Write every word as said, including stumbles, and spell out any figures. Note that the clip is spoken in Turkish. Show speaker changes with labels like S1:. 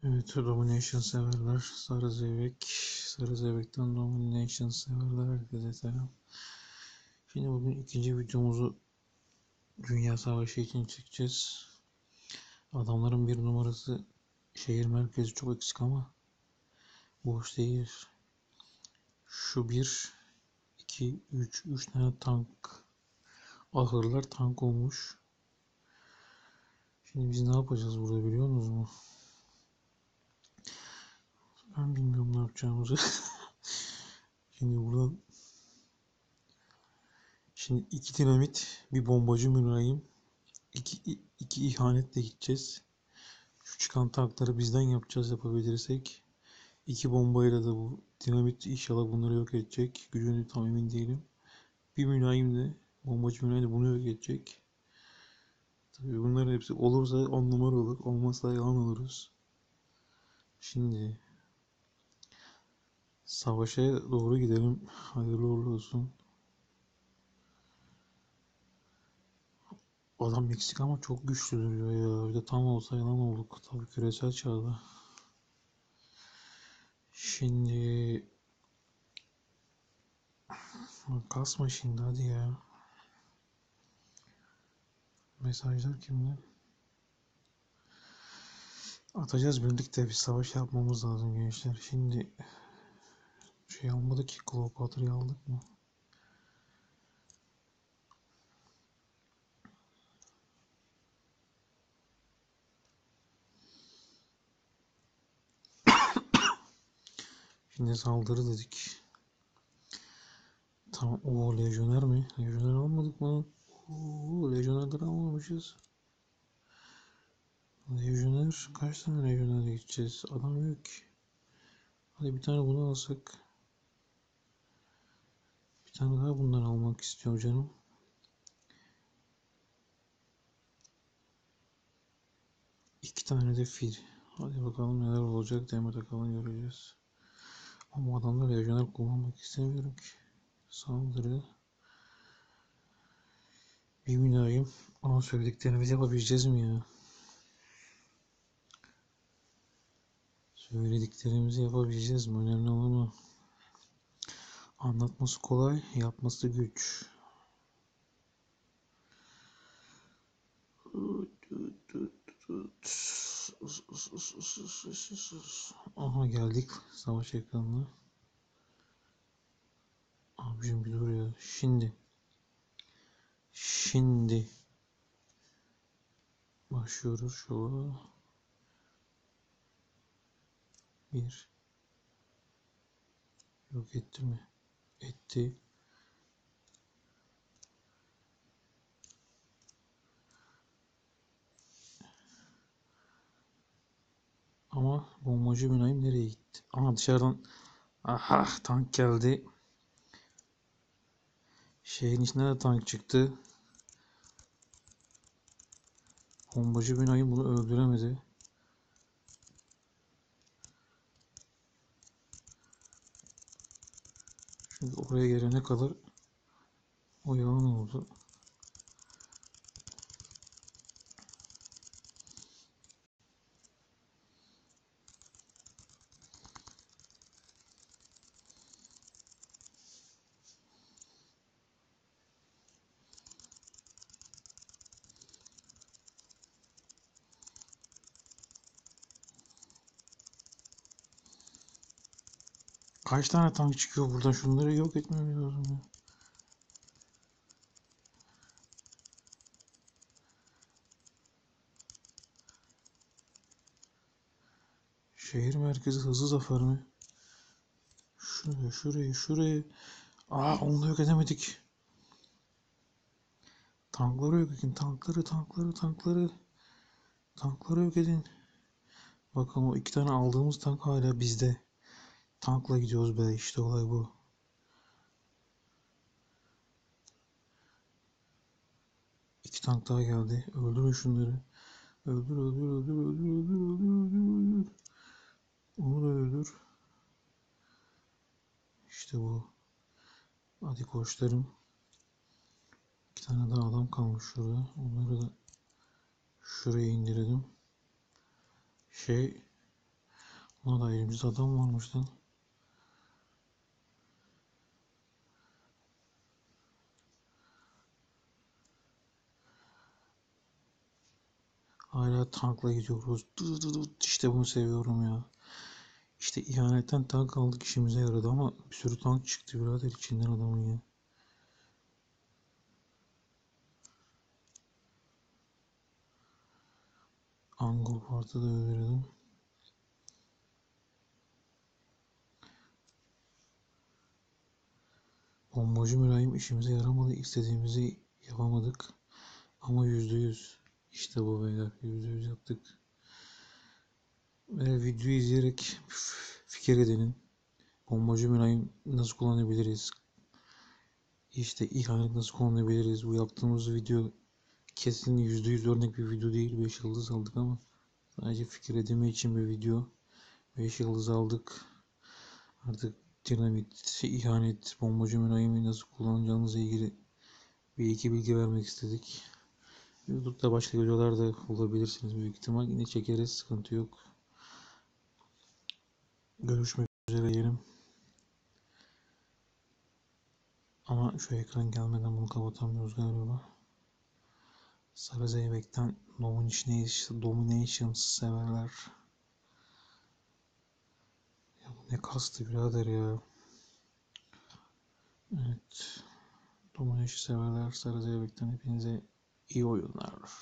S1: Evet, Domination severler. Sarı Zeybek. Sarı Zeybek'ten Domination severler. Herkese selam. Şimdi bugün ikinci videomuzu Dünya Savaşı için çekeceğiz. Adamların bir numarası şehir merkezi çok eksik ama boş değil. Şu bir, iki, üç, üç tane tank. Ahırlar tank olmuş. Şimdi biz ne yapacağız burada biliyor musunuz? Ben bilmiyorum ne yapacağımızı. Şimdi buradan Şimdi iki dinamit, bir bombacı mülayim, iki, iki ihanetle gideceğiz. Şu çıkan tankları bizden yapacağız yapabilirsek. İki bombayla da bu dinamit inşallah bunları yok edecek. Gücünü tam emin değilim. Bir mülayim de, bombacı mülayim de bunu yok edecek. Tabii bunların hepsi olursa on numara olur. Olmazsa yalan oluruz. Şimdi savaşa doğru gidelim. Hayırlı uğurlu olsun. Adam Meksika ama çok güçlü duruyor ya. Bir de tam olsa yalan olduk. Tabii küresel çağda. Şimdi kasma şimdi hadi ya. Mesajlar kimden? Atacağız birlikte bir savaş yapmamız lazım gençler. Şimdi şey almadık ki Kleopatra'yı aldık mı? Şimdi saldırı dedik. Tamam. O lejyoner mi? Lejyoner almadık mı? Oo, lejyonerleri almamışız. Lejyoner kaç tane lejyonerle gideceğiz? Adam yok ki. Hadi bir tane bunu alsak. Bir tane daha bundan almak istiyorum canım. İki tane de fil. Hadi bakalım neler olacak. Demet Akalın göreceğiz. Ama adamlar lejyoner kullanmak istemiyorum ki. Saldırı. Bir mülayim. Ama söylediklerimizi yapabileceğiz mi ya? Söylediklerimizi yapabileceğiz mi? Önemli olan o. Anlatması kolay, yapması güç. Aha geldik savaş ekranına. Abicim bir dur ya. Şimdi. Şimdi. Başlıyoruz şova. Bir. Yok etti mi? Etti. Ama bombacı mülayim nereye gitti? Aha dışarıdan. Aha tank geldi. Şehrin içine de tank çıktı. Bombacı mülayim bunu öldüremedi. Çünkü oraya gelene kadar o yalan oldu. Kaç tane tank çıkıyor buradan? Şunları yok etmemiz lazım ya. Şehir merkezi hızlı zafer mi? Şuraya, şuraya, şuraya. Aa onu da yok edemedik. Tankları yok edin. Tankları, tankları, tankları. Tankları yok edin. Bakın o iki tane aldığımız tank hala bizde. Tankla gidiyoruz be. İşte olay bu. İki tank daha geldi. Öldürün şunları. Öldür, öldür, öldür, öldür, öldür, öldür, öldür, öldür. Onu da öldür. İşte bu. Hadi koçlarım. İki tane daha adam kalmış şurada. Onları da şuraya indirelim. Şey Ona da elimizde adam varmış lan. Hala tankla gidiyoruz. Dı dı dı. İşte bunu seviyorum ya. İşte ihanetten tank aldık, işimize yaradı ama bir sürü tank çıktı birader içinden adamın ya. Angol Part'ı da öldürdüm. Bombacı mülayim işimize yaramadı. İstediğimizi yapamadık. Ama yüzde yüz. İşte bu beyler. Yüzde yüz yaptık. Ve videoyu izleyerek fikir edinin. Bombacı mülayim nasıl kullanabiliriz? İşte ihanet nasıl kullanabiliriz? Bu yaptığımız video kesin yüzde yüz örnek bir video değil. beş yıldız aldık ama sadece fikir edinme için bir video. beş yıldız aldık. Artık dinamit, ihanet, bombacı mülayimi nasıl kullanacağınızla ilgili bir iki bilgi vermek istedik. YouTube'da başka videolar da bulabilirsiniz büyük ihtimal. Yine çekeriz, sıkıntı yok. Görüşmek üzere diyelim. Ama şu ekran gelmeden bunu kapatamıyoruz galiba. Sarı Zeybek'ten Domination, Domination severler. Ya bu ne kastı birader ya. Evet. Domination severler. Sarı Zeybek'ten hepinize iyi oyunlar.